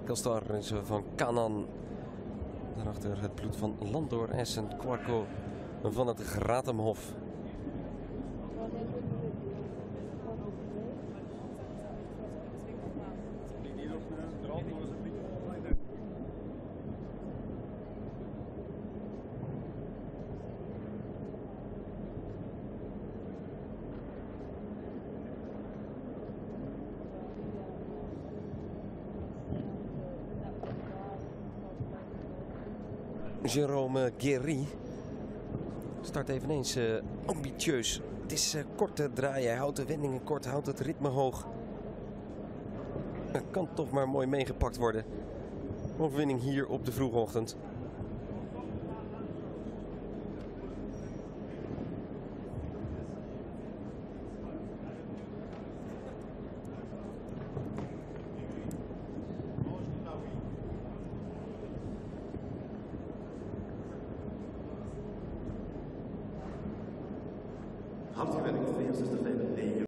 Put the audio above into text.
Telstar is van Kanan. Daarachter het bloed van Landor en Kwarko van het Gratemhof. Jérôme Guéry start eveneens ambitieus. Het is korte draaien, hij houdt de wendingen kort, houdt het ritme hoog. Het kan toch maar mooi meegepakt worden. Overwinning hier op de vroege ochtend. Hartelijk welkom, 64 nee.